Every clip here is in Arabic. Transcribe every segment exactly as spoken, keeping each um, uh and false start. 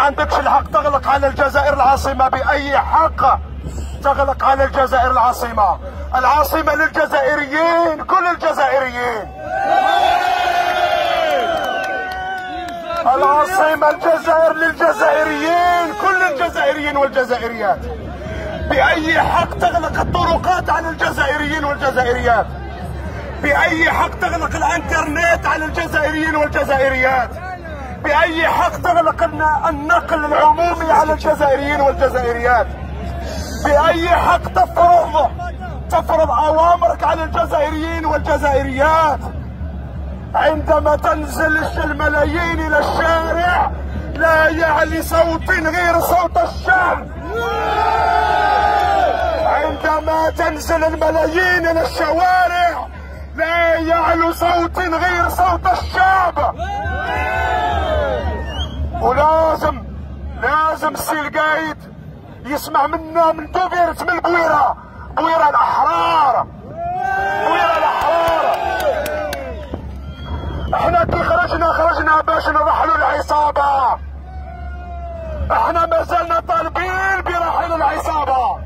عندكش الحق تغلق على الجزائر العاصمة بأي حق تغلق على الجزائر العاصمة. العاصمة للجزائريين، كل الجزائريين. العاصمة الجزائر للجزائريين، كل الجزائريين والجزائريات. بأي حق تغلق الطرقات على الجزائريين والجزائريات؟ بأي حق تغلق الانترنت على الجزائريين والجزائريات؟ بأي حق تغلق النقل العمومي على الجزائريين والجزائريات؟ بأي حق تفرض تفرض أوامرك على الجزائريين والجزائريات؟ عندما تنزل الملايين إلى الشارع لا يعلي صوت غير صوت الشعب. عندما تنزل الملايين إلى الشوارع لا يعلو صوت غير صوت الشعب. ولازم لازم السي القايد يسمع منا من دوفيرت، من البويره، بويره الاحرار، بويره الاحرار. احنا كي خرجنا خرجنا باش نرحلوا العصابه. احنا ما زلنا طالبين برحيل العصابه.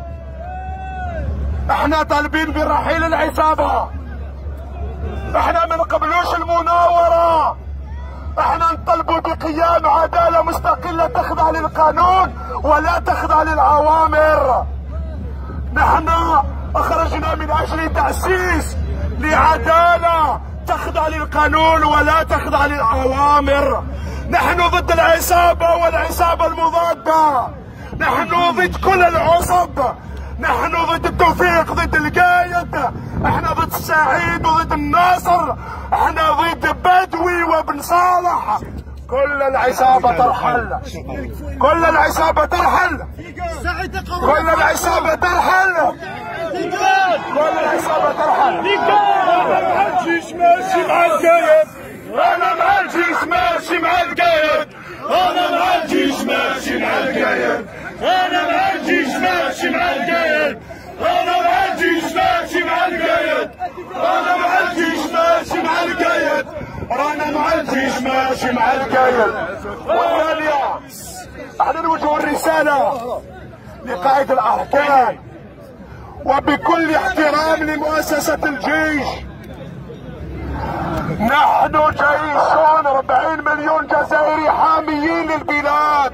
احنا طالبين برحيل العصابه. احنا ما نقبلوش المناوره. احنا نطلبوا بقيام عداله مستقله تخضع للقانون ولا تخضع للأوامر. نحن خرجنا من اجل تأسيس لعداله تخضع للقانون ولا تخضع للأوامر. نحن ضد العصابه والعصابه المضاده. نحن ضد كل العصب. نحن ضد التوفيق، ضد القايد. احنا ضد السعيد وضد الناصر. احنا ضد بدوي وابن صالح. كل العصابة ترحل، كل العصابة ترحل، كل العصابة ترحل، كل العصابة ترحل. انا مع الجيش ماشي مع القايد، انا مع الجيش ماشي مع القايد، انا مع الجيش ماشي مع القايد، انا مع الجيش ماشي مع القايد، انا مع الجيش ماشي مع القايد، انا مع الجيش ماشي مع القايد، رانا مع الجيش ماشي مع القايد. والثانية احنا نوجه الرسالة لقائد الأركان وبكل احترام لمؤسسة الجيش. نحن جيش أربعين مليون جزائري حاميين للبلاد.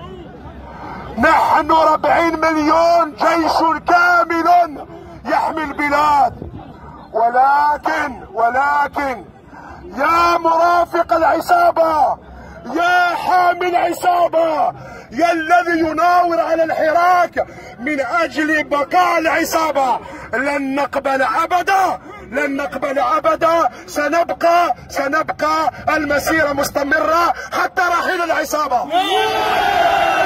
نحن أربعين مليون جيش كامل يحمي البلاد. ولكن ولكن يا مرافق العصابة، يا حامي العصابة، يا الذي يناور على الحراك من أجل بقاء العصابة، لن نقبل أبدا، لن نقبل أبدا. سنبقى سنبقى المسيرة مستمرة حتى رحيل العصابة.